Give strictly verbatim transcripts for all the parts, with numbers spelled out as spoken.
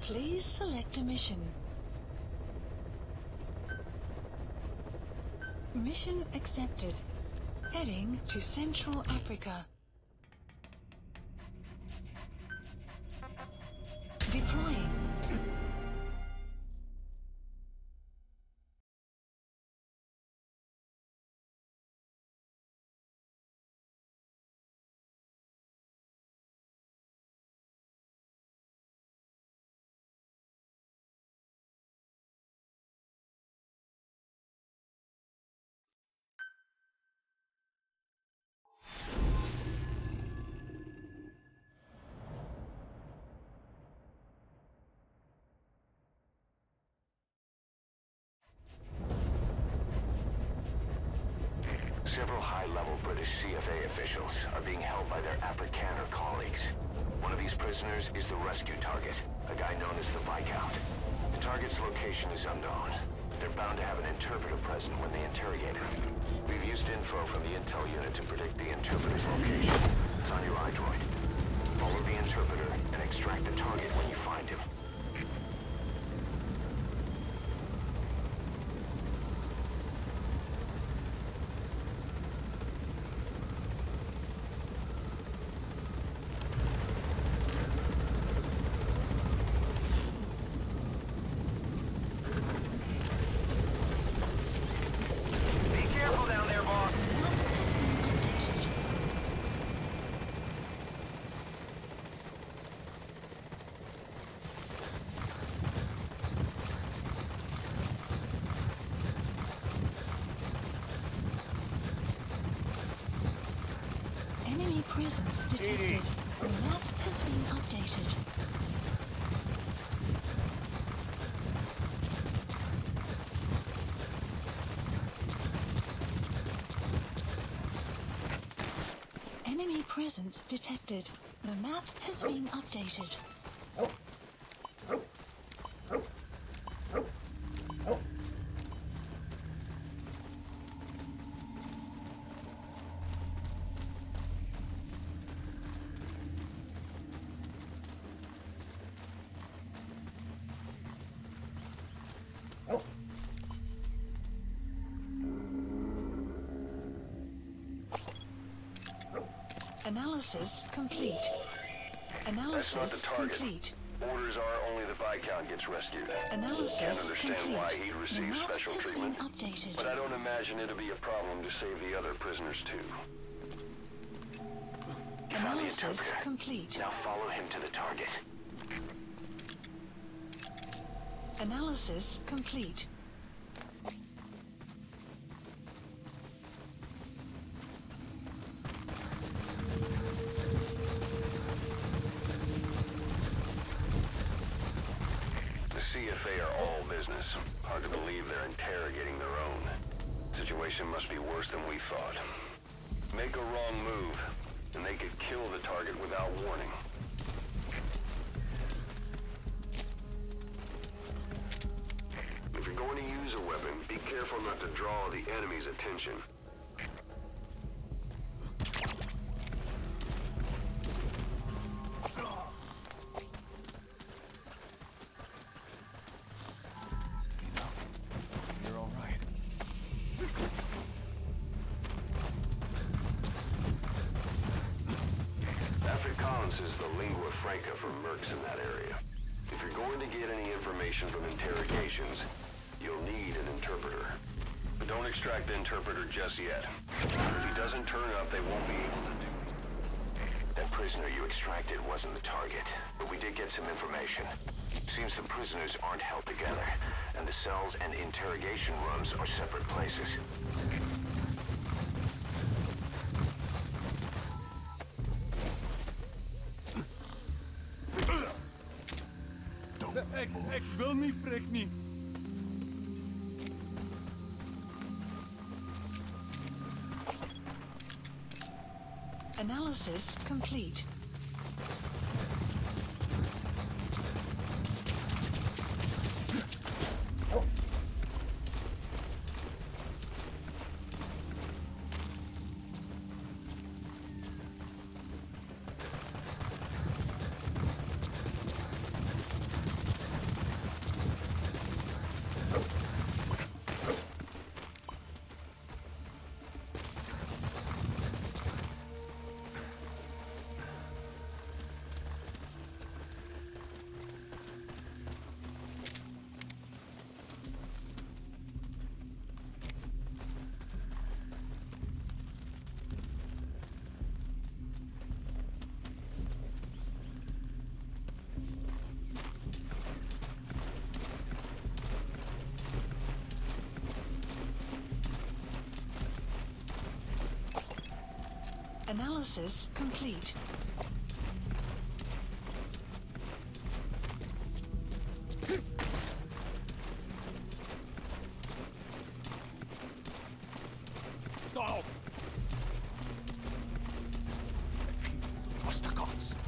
Please select a mission. Mission accepted. Heading to Central Africa. Deploying. Several high-level British C F A officials are being held by their Afrikaner colleagues. One of these prisoners is the rescue target, a guy known as the Viscount. The target's location is unknown, but they're bound to have an interpreter present when they interrogate him. We've used info from the intel unit to predict the interpreter's location. It's on your iDroid. Follow the interpreter and extract the target when you find him. Presence detected. The map has been updated. Enemy presence detected. The map has been updated. Analysis complete. Analysis That's not the target. complete. Orders are only the Viscount gets rescued. Analysis Can't understand complete. why he'd receive The map special has treatment, been updated. but I don't imagine it'll be a problem to save the other prisoners too. Found the Analysis interpreter. complete. Now follow him to the target. Analysis complete. The C F A are all business. Hard to believe they're interrogating their own. Situation must be worse than we thought. Make a wrong move, and they could kill the target without warning. If you're going to use a weapon, be careful not to draw the enemy's attention. You're all right. Afrikaans is the lingua franca for mercs in that area. If you're going to get any information from interrogations, you'll need an interpreter. But don't extract the interpreter just yet. If he doesn't turn up, they won't be able to do it. That prisoner you extracted wasn't the target, but we did get some information. Seems the prisoners aren't held together, and the cells and interrogation rooms are separate places. Ik, ik wil niet, prik niet. Analysis complete. Analysis complete. Stop! Ostakots!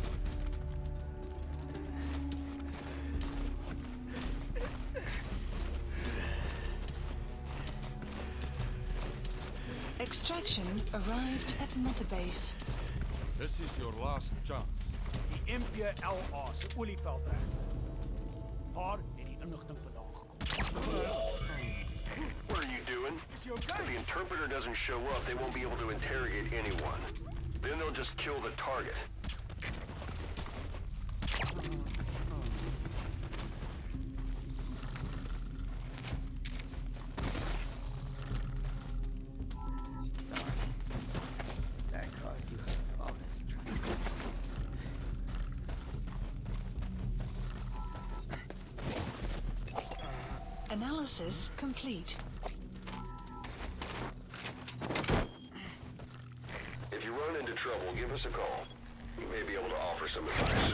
Extraction arrived at Mother Base. This is your last chance. Die M P L A se olieveld reg. Waar het die inligting vandaan gekom? What are you doing? Is he If okay? the interpreter doesn't show up, they won't be able to interrogate anyone. Then they'll just kill the target. Sorry. That caused you all this trouble. Analysis complete. If you run into trouble, give us a call. We may be able to offer some advice.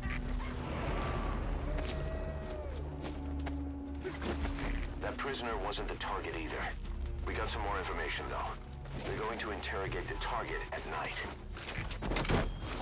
That prisoner wasn't the target either. We got some more information, though. They're going to interrogate the target at night.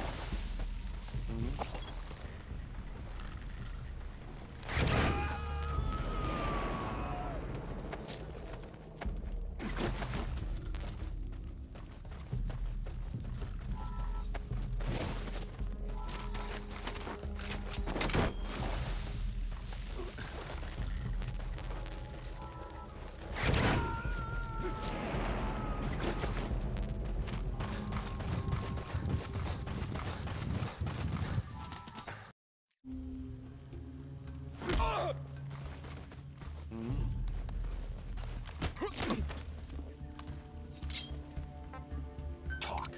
Talk.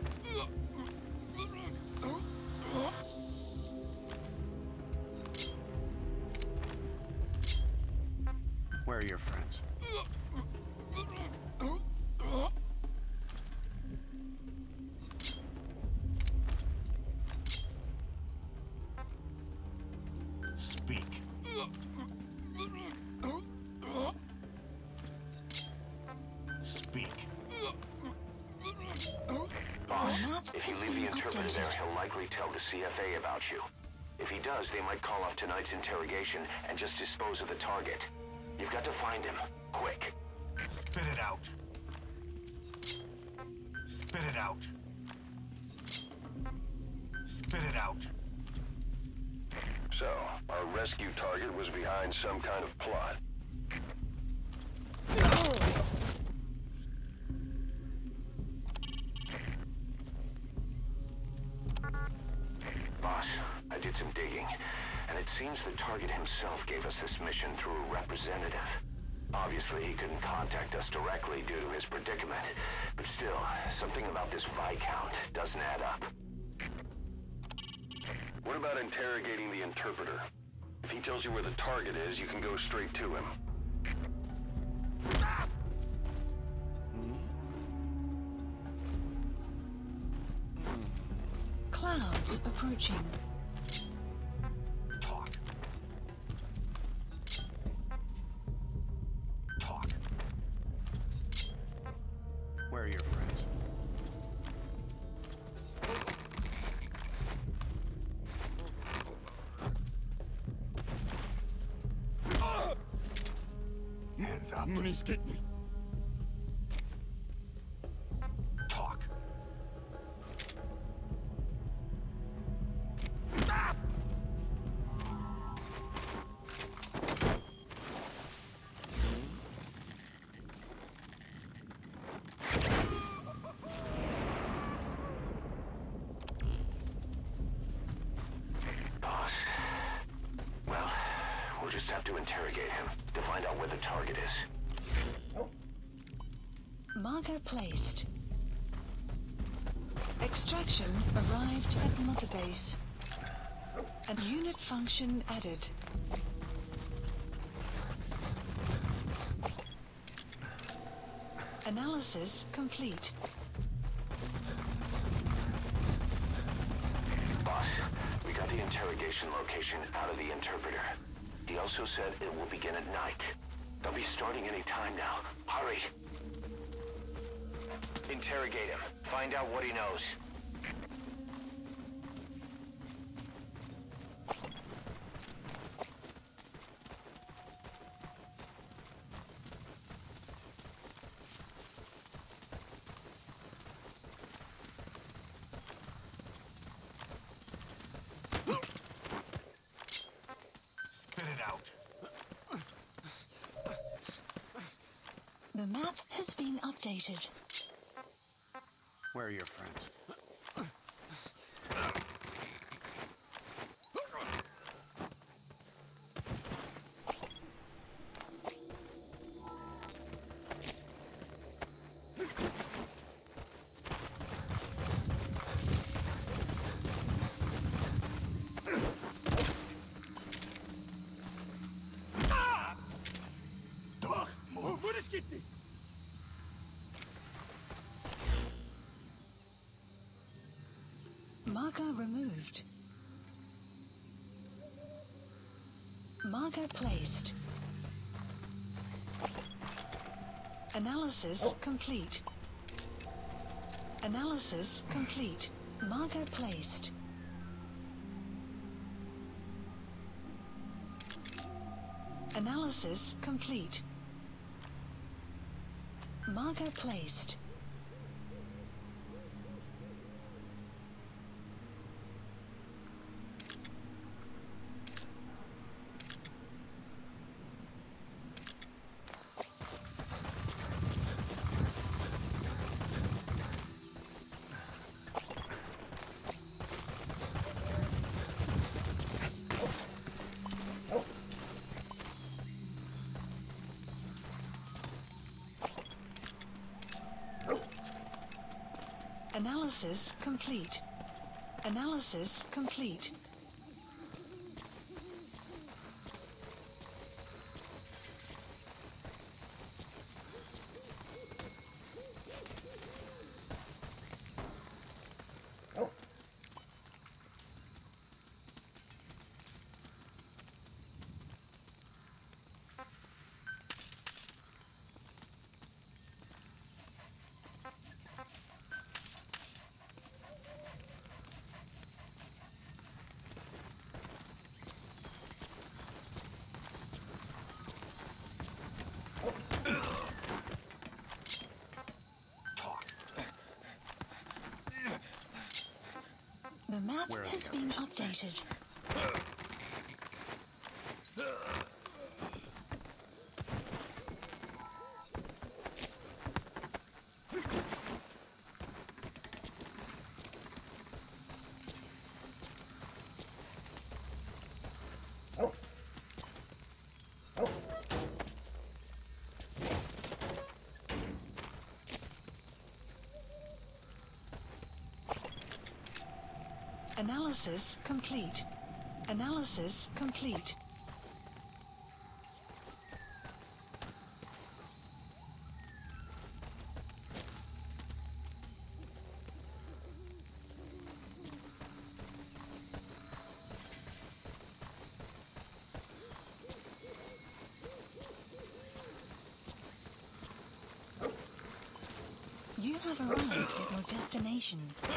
Where are your friends? Speak. Speak. Boss, The map if you has leave the been interpreter updated. there, he'll likely tell the C F A about you. If he does, they might call off tonight's interrogation and just dispose of the target. You've got to find him, quick. Spit it out. Spit it out. Spit it out. So, our rescue target was behind some kind of plot. Boss, I did some digging, and it seems the target himself gave us this mission through a representative. Obviously, he couldn't contact us directly due to his predicament, but still, something about this Viscount doesn't add up. What about interrogating the interpreter? If he tells you where the target is, you can go straight to him. Clouds approaching. Talk. Talk. Where are your friends? Hands up. Money's getting me. Talk. Boss. Well, we'll just have to interrogate him to find out where the target is. Marker placed. Extraction arrived at Mother Base. And unit function added. Analysis complete. interrogation location out of the interpreter. He also said it will begin at night. They'll be starting any time now. Hurry! Interrogate him. Find out what he knows. Spit it out. The map has been updated. Where are your friends? What is getting? Marker removed. Marker placed. Analysis complete. Analysis complete. Marker placed. Analysis complete. Marker placed. Analysis complete. Analysis complete. The map Where are has the been others? updated. Analysis complete. Analysis complete. You have arrived at your destination.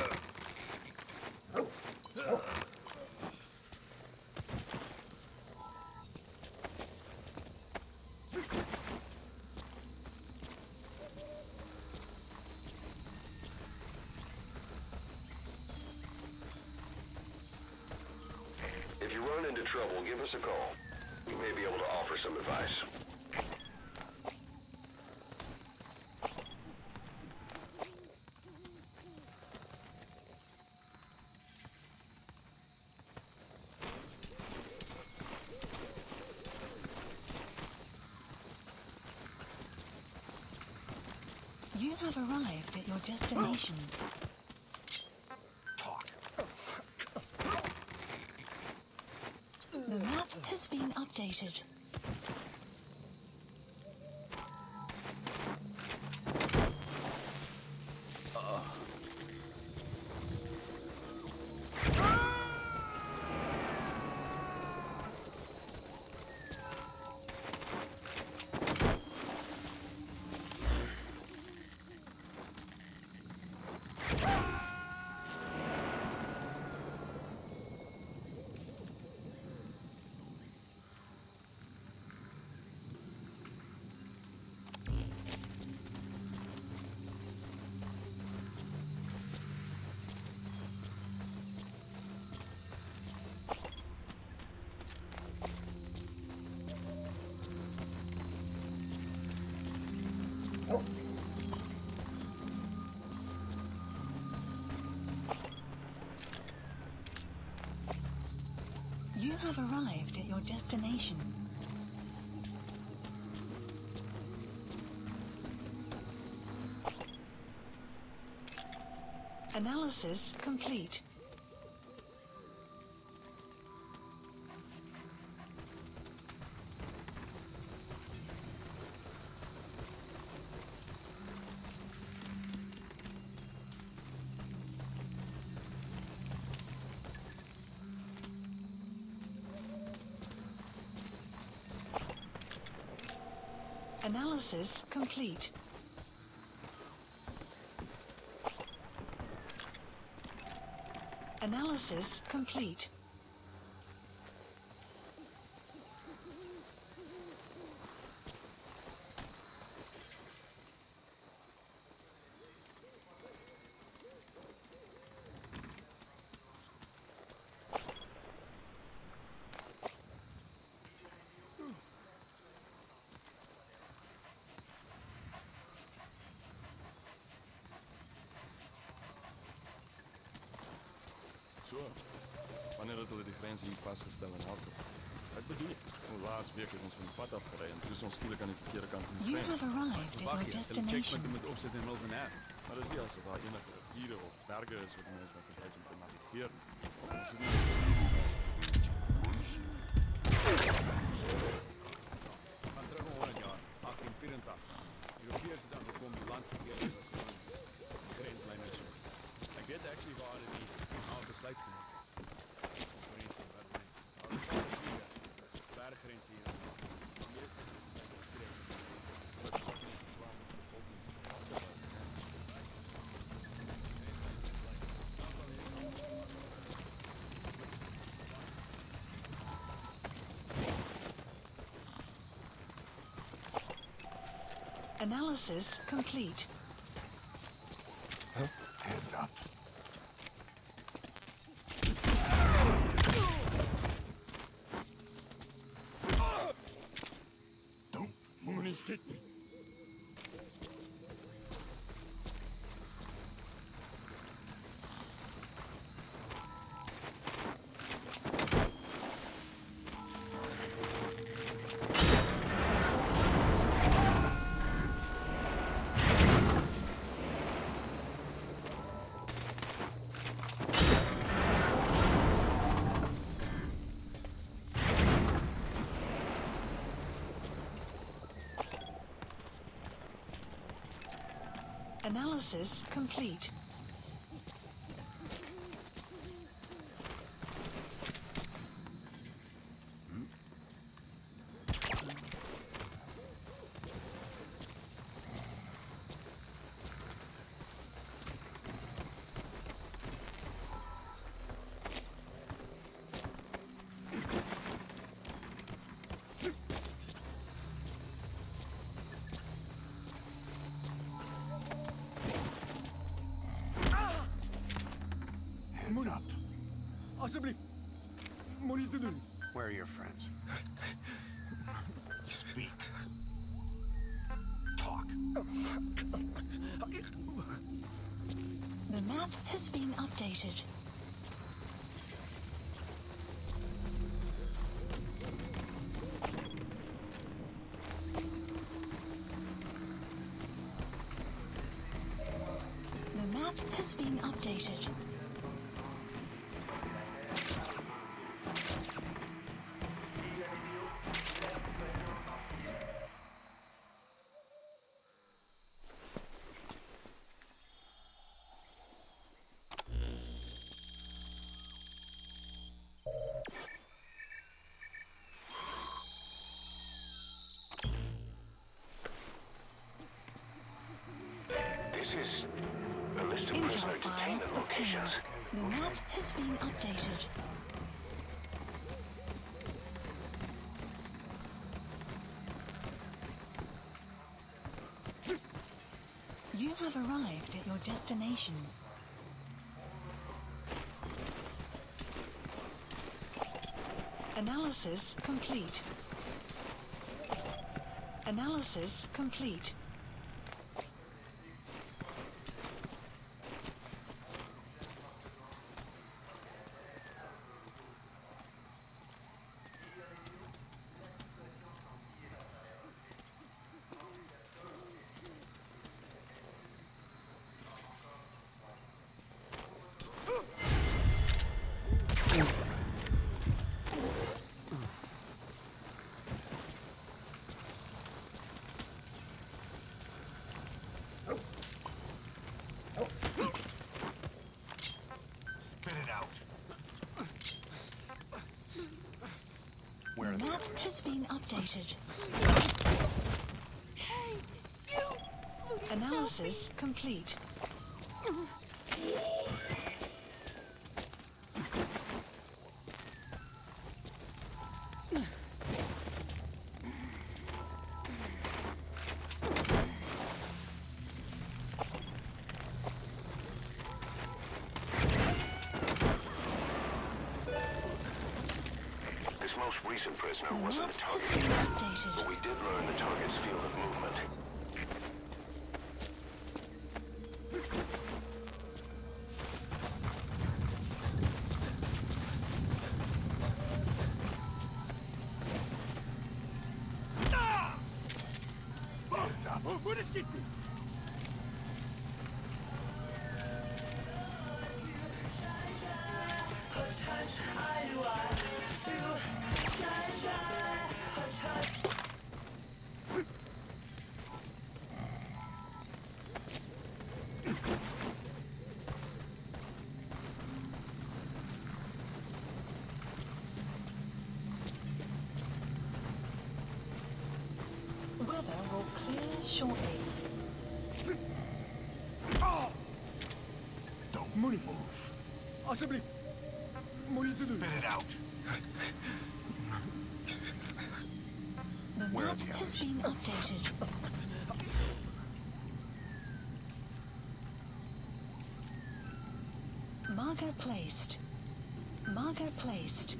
If you run into trouble, give us a call. We may be able to offer some advice. You have arrived at your destination. Talk. The map has been updated. have arrived at your destination. Analysis complete. Analysis complete. Analysis complete. Zo, wanneer het de grens hier vastgestelde auto. Wat bedoel je? Hoe laatst week heeft ons van het pad afgereden en dus ons stielik aan de verkeerde kant van de You grens. have arrived at your destination. met hem opzetten en over na. Maar dat is niet alsof hij enige rivieren of bergen is wat de mensen wat gebruikt om te navigeren. Dat is het niet. We gaan terug naar een jaar, achttien vierentachtig. Europeërs zijn dan gekomen land verkeerd was de grenslijn en zo. Ik weet actually waar het die al besluit gemaakt. Berggrens hier. Analysis complete. Huh? Hands up. Don't move and stick me. Analysis complete. Hands up. Alsjeblieft, moet niet te doen. Where are your friends? Speak. Talk. The map has been updated. The map has been updated. This is a list of Intel prisoner file detainment obtained. locations. The map has been updated. You have arrived at your destination. Analysis complete. Analysis complete. Spit it out. Where are The the map others? has been updated. Analysis complete. This most recent prisoner The wasn't map the has target been yet, updated. but we did learn the target's field of movement. Hands up. What is getting? Weather will clear shortly. Don't move. Possibly. What are you doing? Spit it out. The Where are map the has others? been updated. Marker placed. Marker placed.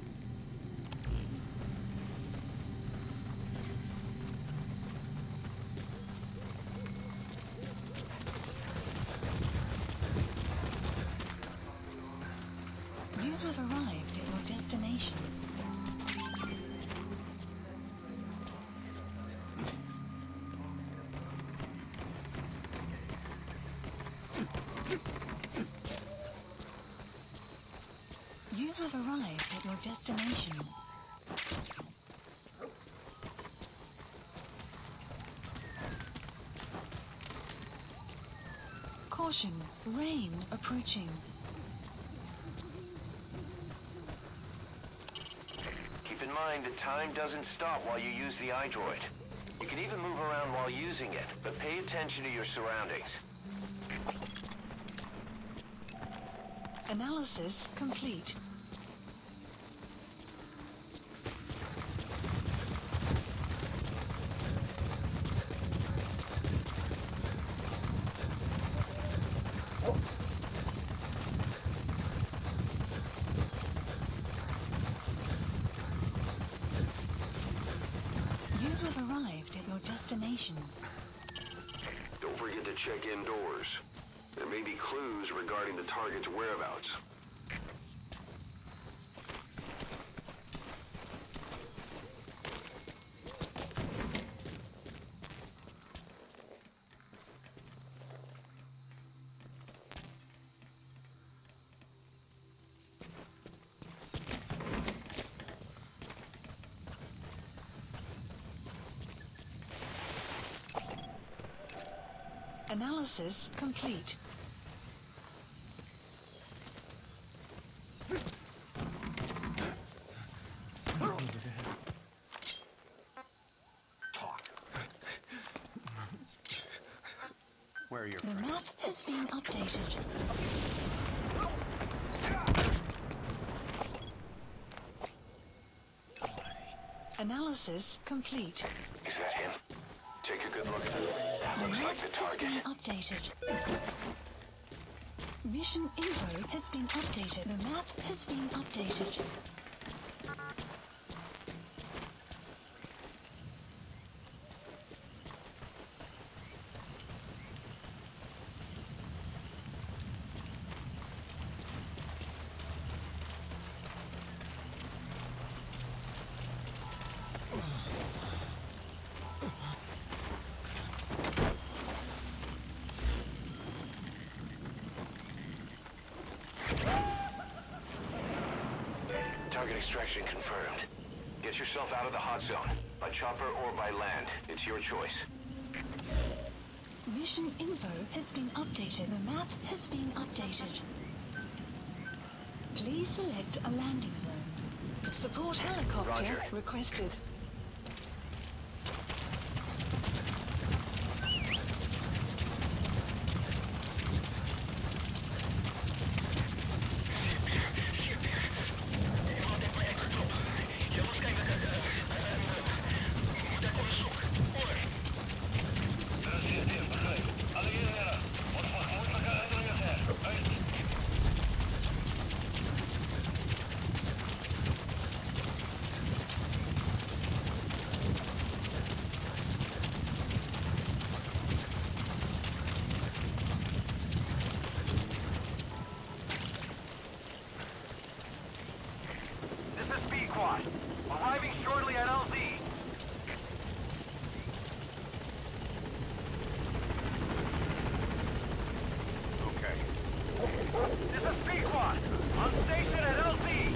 You have arrived at your destination. You have arrived at your destination. Caution, rain approaching. Keep in mind that time doesn't stop while you use the iDroid. You can even move around while using it, but pay attention to your surroundings. Analysis complete. You have arrived at your destination. Don't forget to check indoors. There may be clues regarding the target's whereabouts. Analysis complete. Talk. Where are your The friends? map has been updated. Analysis complete. Is that him? Take a good look at him. That The looks map like the has target. been updated. Mission info has been updated. The map has been updated. extraction confirmed. Get yourself out of the hot zone, by chopper or by land. It's your choice. Mission info has been updated. The map has been updated. Please select a landing zone. Support helicopter Roger. requested. Arriving shortly at L Z. Okay. This is Pequod. On station at L Z.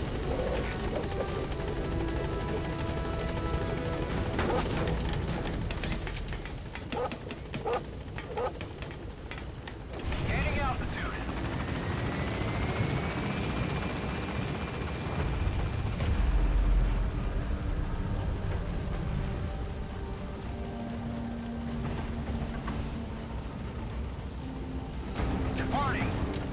Gaining altitude. Departing.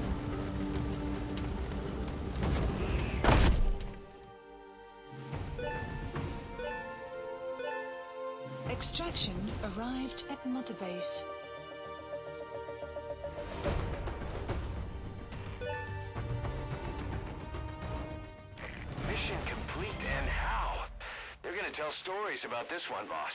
Extraction arrived at Mother Base. Mission complete, and how? They're gonna tell stories about this one, boss.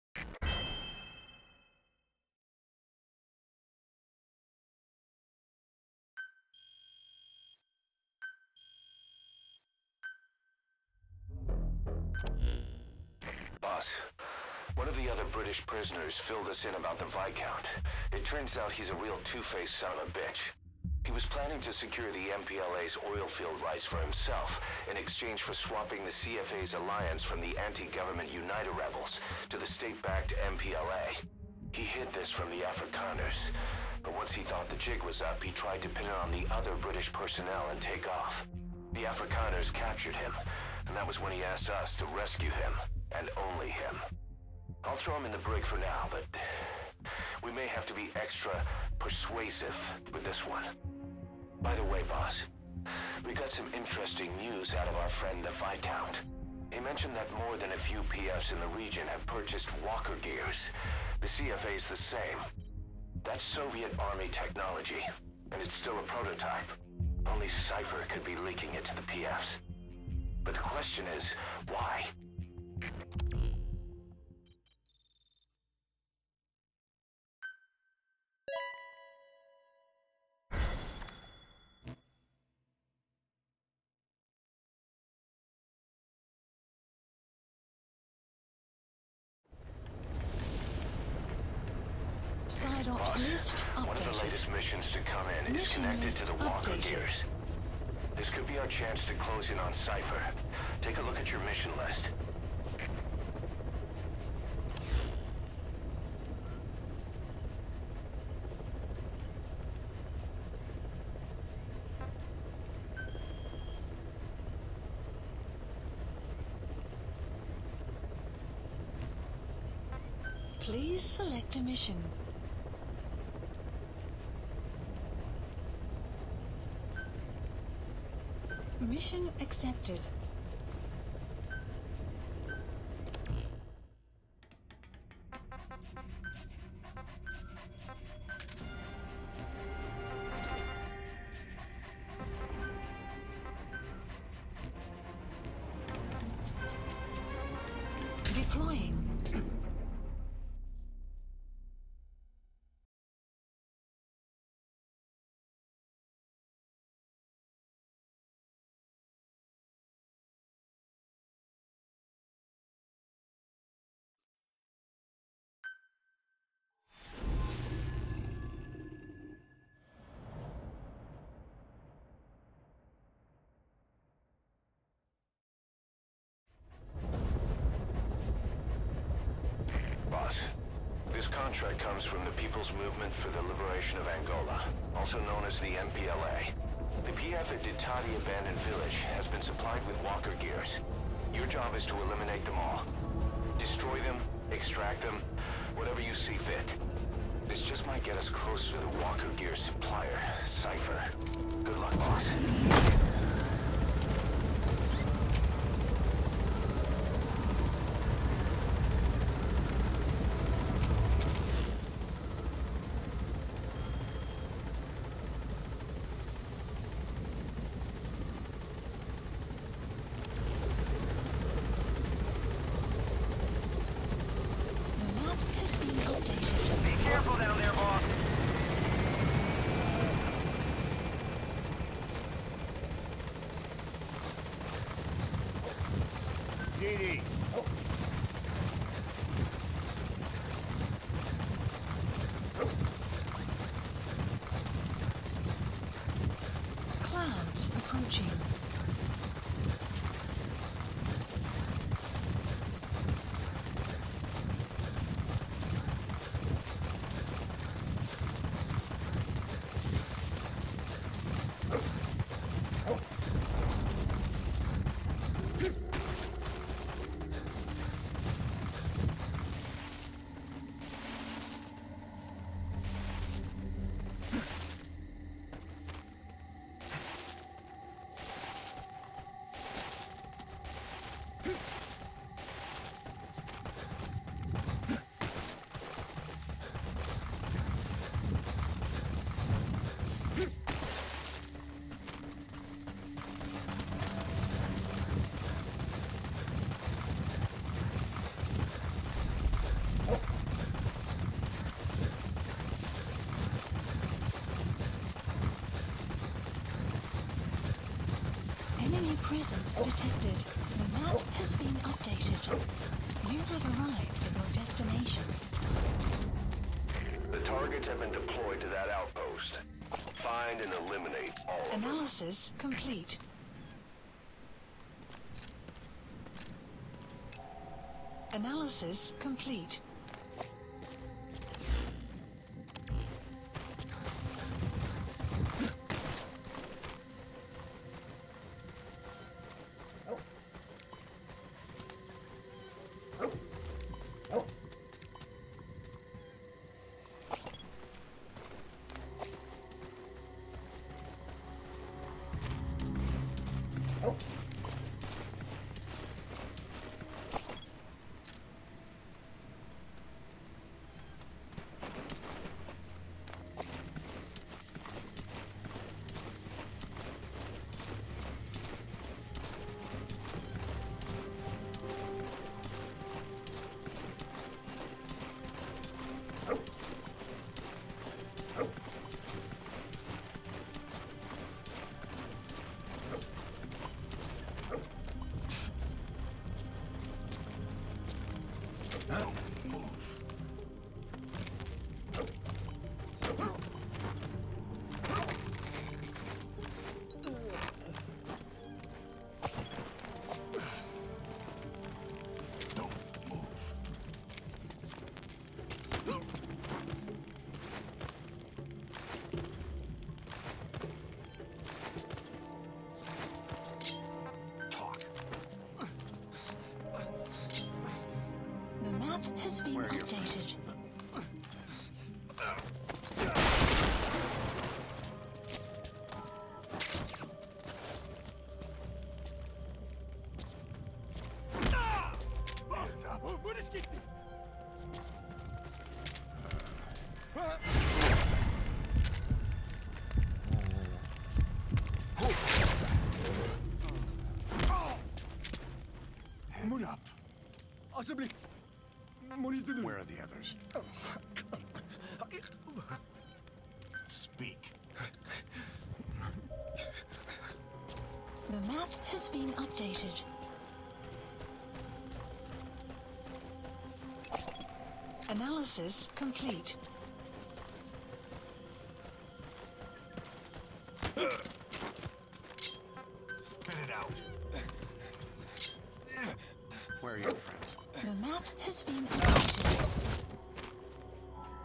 Boss, one of the other British prisoners filled us in about the Viscount. It turns out he's a real two-faced son of a bitch. He was planning to secure the M P L A's oil field rights for himself in exchange for swapping the C F A's alliance from the anti-government United rebels to the state-backed M P L A. He hid this from the Afrikaners, but once he thought the jig was up, he tried to pin it on the other British personnel and take off. The Afrikaners captured him, and that was when he asked us to rescue him, and only him. I'll throw him in the brig for now, but we may have to be extra persuasive with this one. By the way, boss, we got some interesting news out of our friend the Viscount. He mentioned that more than a few P Fs in the region have purchased walker gears. The C F A's the same. That's Soviet Army technology, and it's still a prototype. Only Cypher could be leaking it to the P Fs. But the question is, why? Side ops Boss, list one of the updated. latest missions to come in is Mission connected list to the walker updated. gears. This could be our chance to close in on Cypher. Take a look at your mission list. Please select a mission. Mission accepted. Deploying. contract comes from the People's Movement for the Liberation of Angola, also known as the M P L A. The P F at Ditati Abandoned Village has been supplied with walker gears. Your job is to eliminate them all. Destroy them, extract them, whatever you see fit. This just might get us closer to the walker gear supplier, Cypher. Good luck, boss. Clouds approaching. Enemy presence detected. The map has been updated. You have arrived at your destination. The targets have been deployed to that outpost. Find and eliminate all of them. Analysis complete. Analysis complete. Has been updated. Heads up. Alsjeblieft. Where are the others? Speak. The map has been updated. Analysis complete. Spit it out. Where are your friends? The map has been updated.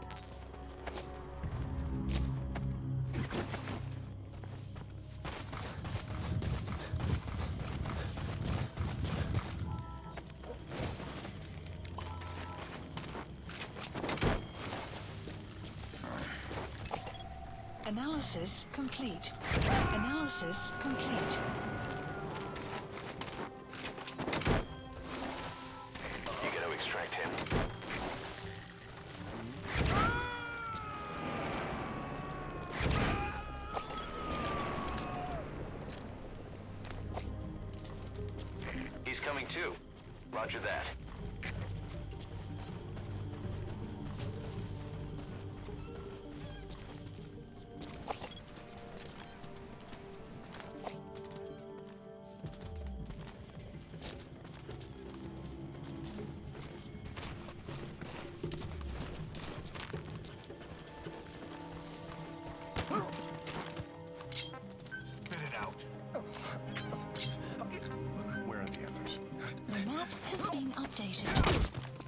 Analysis complete. Analysis complete. You gotta extract him. He's coming too. Roger that. Spit it out. Where are the others? The map has been updated.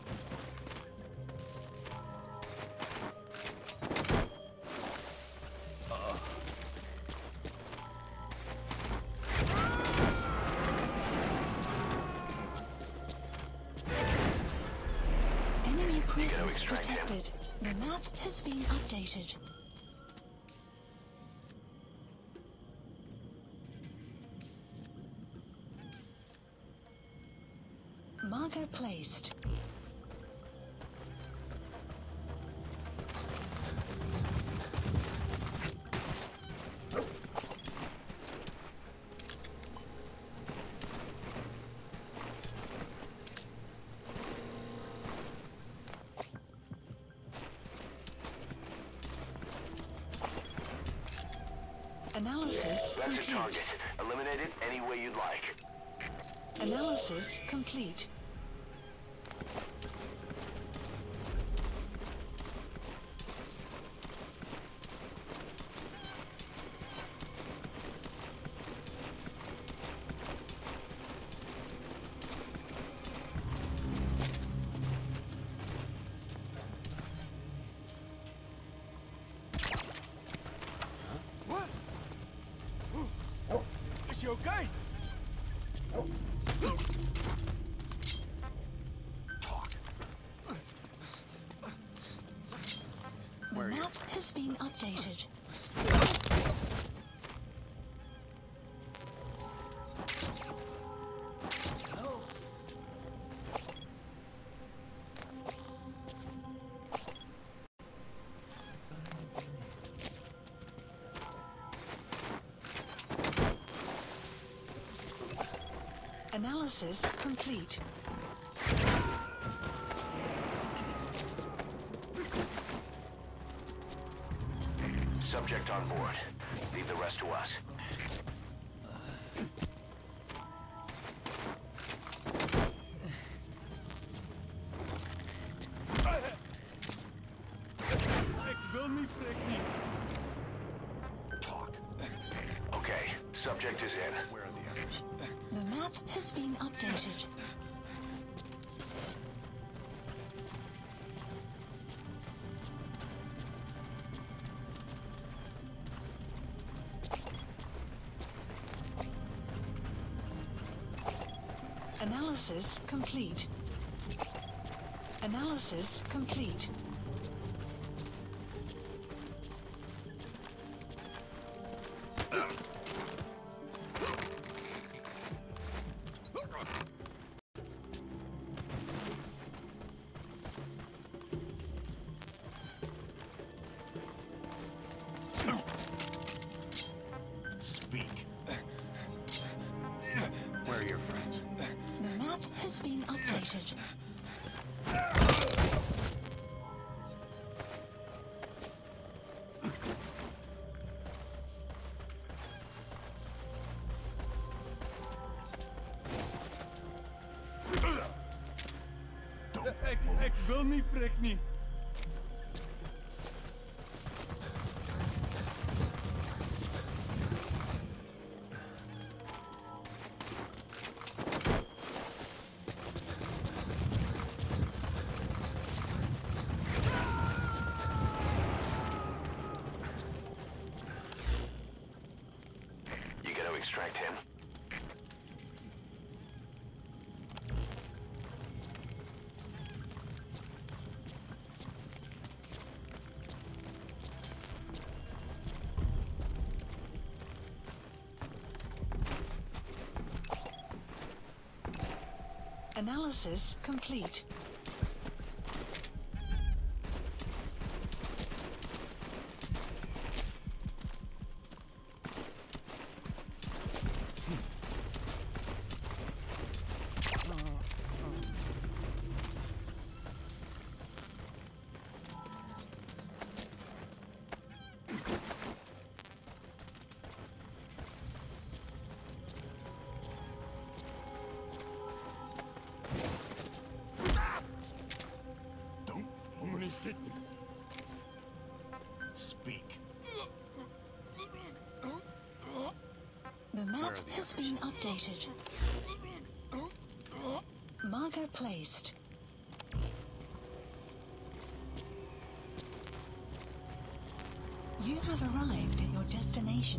Enemy presence extract him. detected. The map has been updated. Marker placed. Analysis That's your complete. target. Eliminate it any way you'd like. Analysis complete. What? Is she okay? Talk. The Where are you? map has been updated. Analysis complete. Subject on board. Leave the rest to us. Ik wil niet, Freek niet. Talk. Okay, subject is in. Where are the others? The map has been updated. Analysis complete. Analysis complete. Speak. Where are your friends? The map has been updated. Ik, ik wil niet, Freek niet. You gotta extract him. Analysis complete. Speak. The map has been updated. Marker placed. You have arrived at your destination.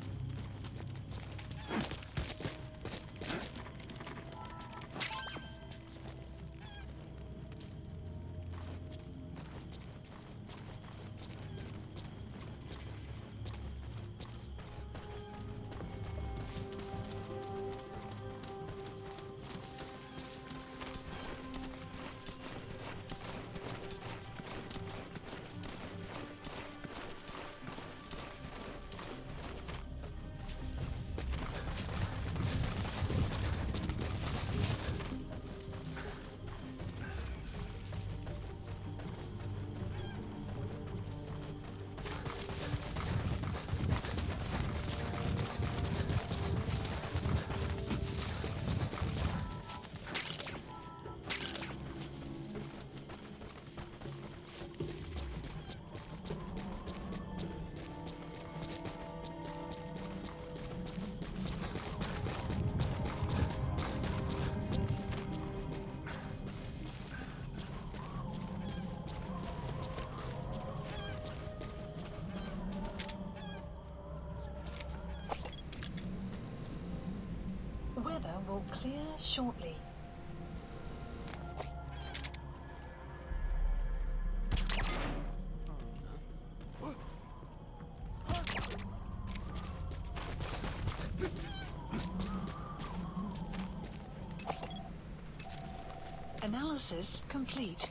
Weather will clear shortly. Analysis complete.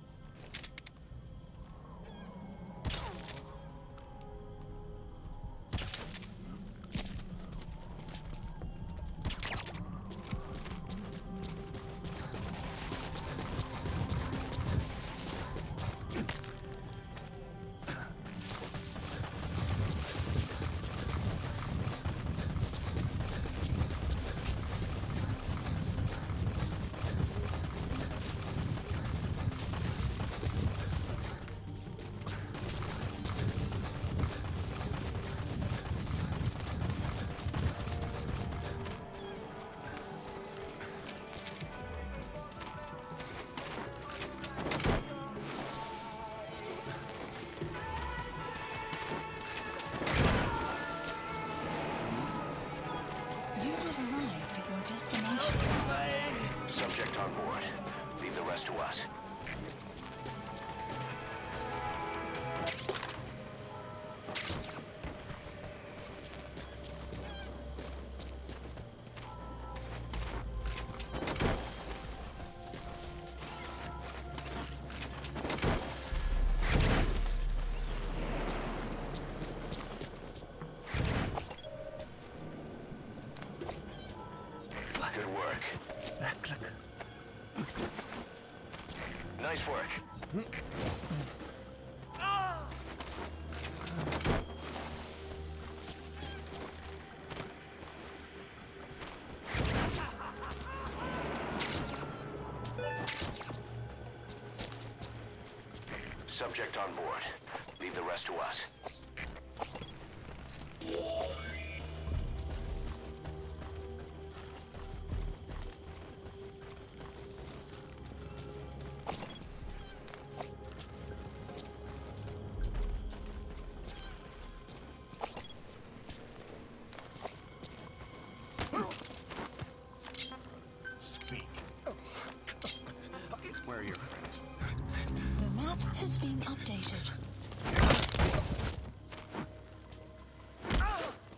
Subject on board. Leave the rest to us. Good work. Nice work. Subject on board. Leave the rest to us. Where are your friends? The map has been updated.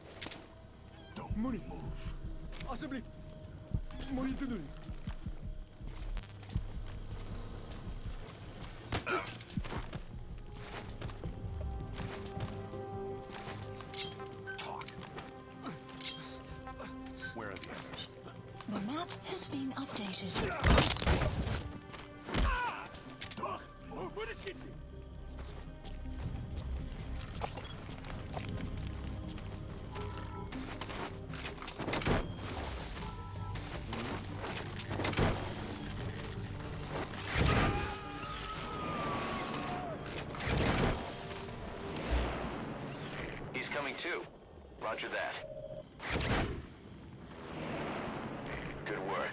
Don't move. Alsjeblieft. Moet je te doen. Where are the others? The map has been updated. What is it? He's coming too. Roger that. Good work.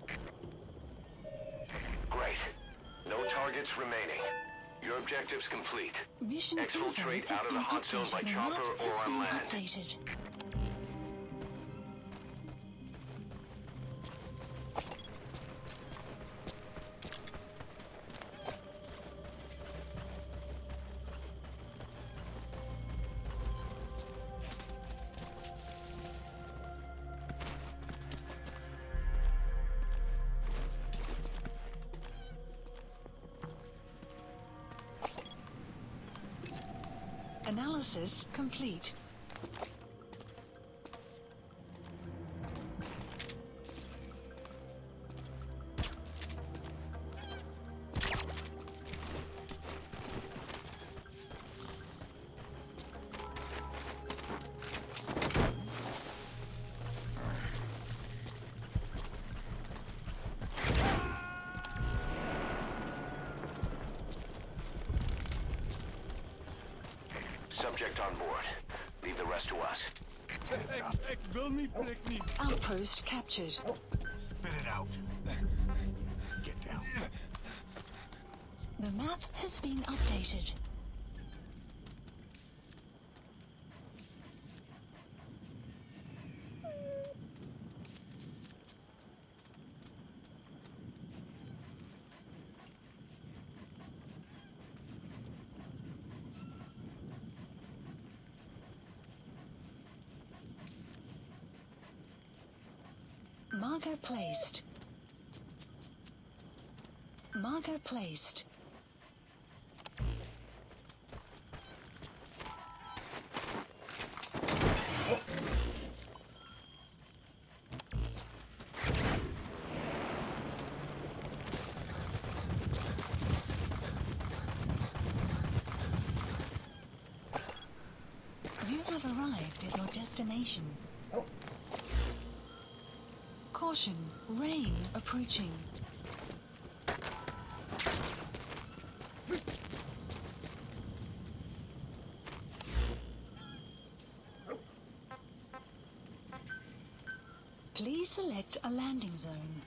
Great. No targets remaining. Your objective's complete. Mission Exfiltrate info has out of the been hot zone updated. by The chopper map or has on been land. updated. Analysis complete. Subject on board. Leave the rest to us. Ik, ik wil niet, prik niet. Outpost captured. Spit it out. Get down. The map has been updated. Marker placed. Marker placed. You have arrived at your destination. Caution, rain approaching. Please select a landing zone.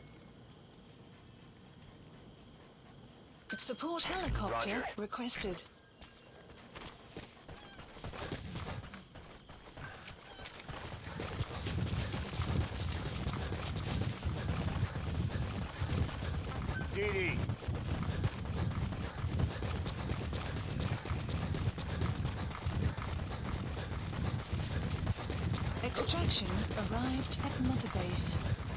Support helicopter Roger. requested. D D. Extraction arrived at Mother Base.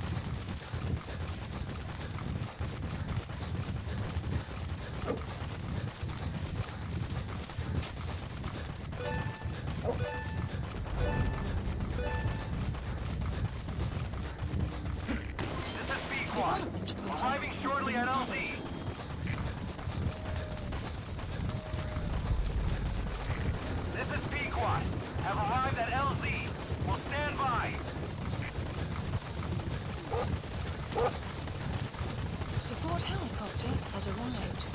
This is B Quad. Arriving shortly at L Z. This is B Quad. Have arrived at L Z. Will stand by. Support helicopter has arrived.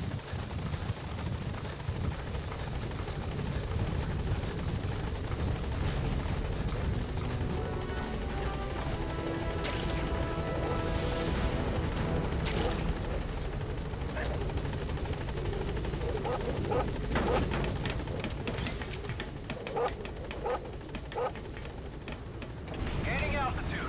Gaining altitude.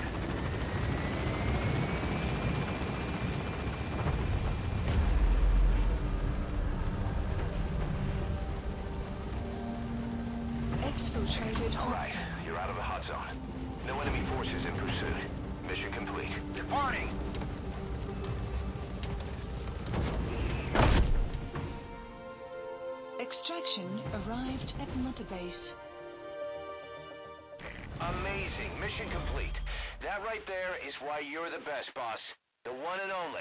Exfiltrated All hot right, zone. you're out of the hot zone. No enemy forces in pursuit. Mission complete. Departing. Extraction arrived at Mother Base. Amazing. Mission complete. That right there is why you're the best, boss. The one and only.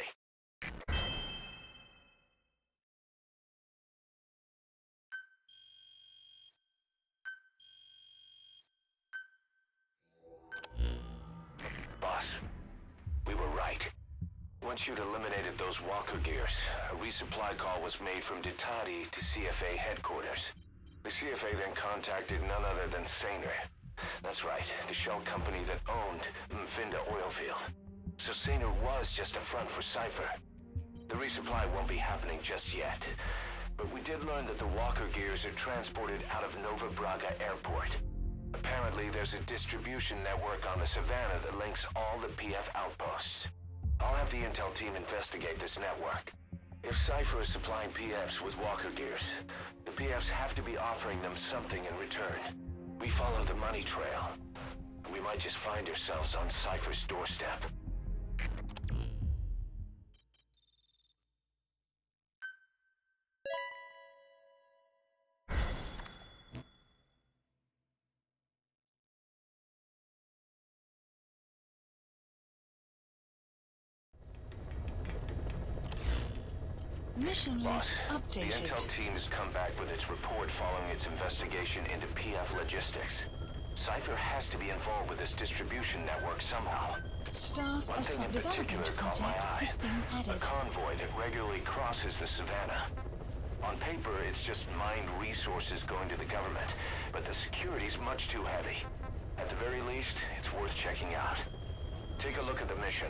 Boss, we were right. Once you'd eliminated those walker gears, a resupply call was made from Ditati to C F A headquarters. The C F A then contacted none other than Saner. That's right, the shell company that owned Mfinda oil field. So Saner was just a front for Cypher. The resupply won't be happening just yet. But we did learn that the walker gears are transported out of Nova Braga Airport. Apparently there's a distribution network on the Savannah that links all the P F outposts. I'll have the intel team investigate this network. If Cypher is supplying P Fs with walker gears, the P Fs have to be offering them something in return. We follow the money trail. We might just find ourselves on Cypher's doorstep. Mission Boss, list the updated. intel team has come back with its report following its investigation into P F logistics. Cypher has to be involved with this distribution network somehow. Staff One a thing in particular sub-development caught my project eye. is being A added. convoy that regularly crosses the Savannah. On paper, it's just mined resources going to the government, but the security's much too heavy. At the very least, it's worth checking out. Take a look at the mission.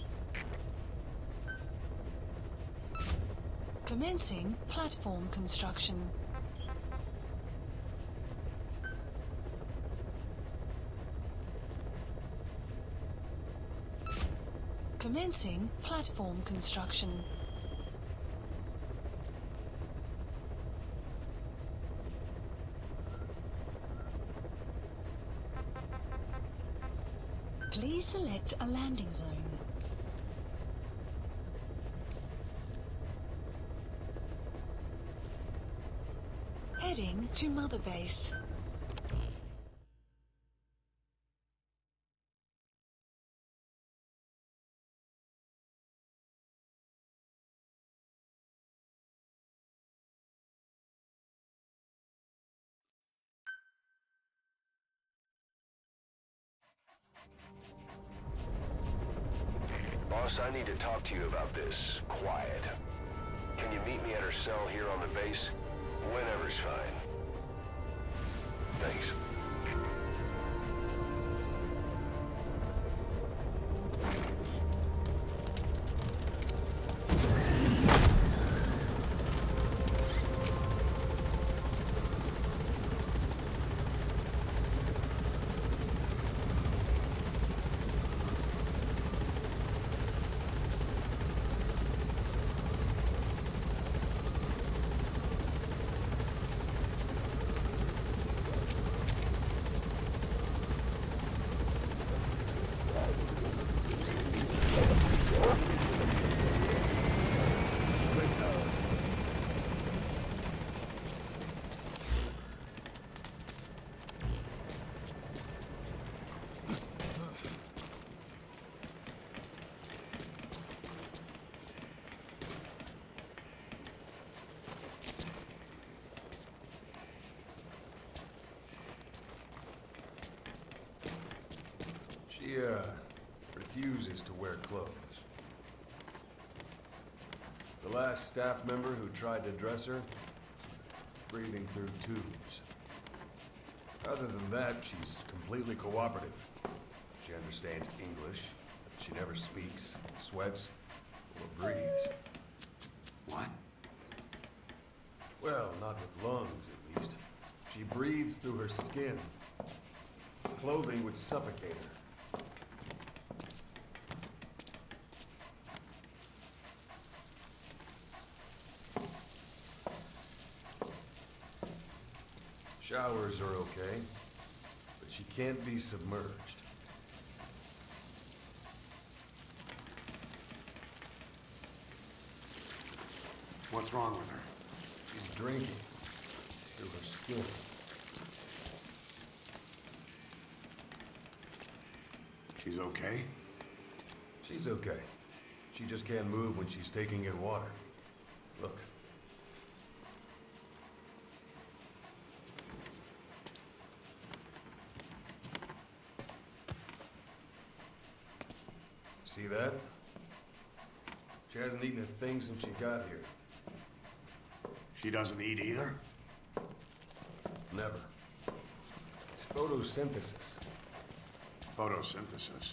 Commencing platform construction. Commencing platform construction. Please select a landing zone. Heading to Mother Base. Boss, I need to talk to you about this. Quiet. Can you meet me at her cell here on the base? Whenever's fine. Thanks. She, uh, refuses to wear clothes. The last staff member who tried to dress her, breathing through tubes. Other than that, she's completely cooperative. She understands English, but she never speaks, sweats, or breathes. What? Well, not with lungs, at least. She breathes through her skin. Clothing would suffocate her. Showers are okay, but she can't be submerged. What's wrong with her? She's drinking through her skin. She's okay? She's okay. She just can't move when she's taking in water. Look. See that? She hasn't eaten a thing since she got here. She doesn't eat either? Never. It's photosynthesis. Photosynthesis.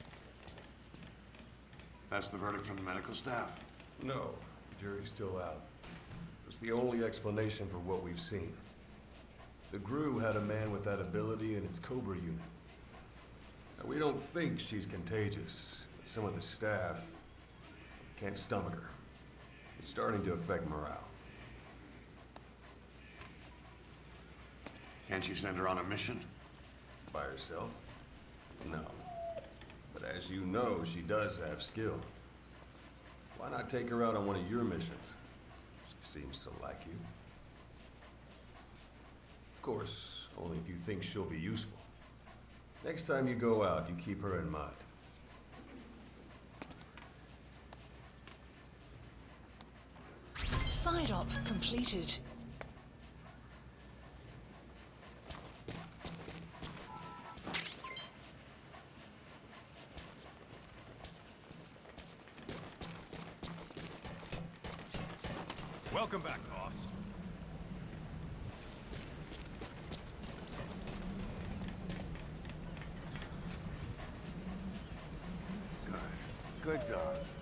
That's the verdict from the medical staff? No, the jury's still out. It's the only explanation for what we've seen. The G R U had a man with that ability in its Cobra unit. Now, we don't think she's contagious, but some of the staff can't stomach her. It's starting to affect morale. Can't you send her on a mission? By herself? No. But as you know, she does have skill. Why not take her out on one of your missions? She seems to like you. Of course, only if you think she'll be useful. Next time you go out, you keep her in mind. Side op completed. Welcome back, boss. Good. Good dog.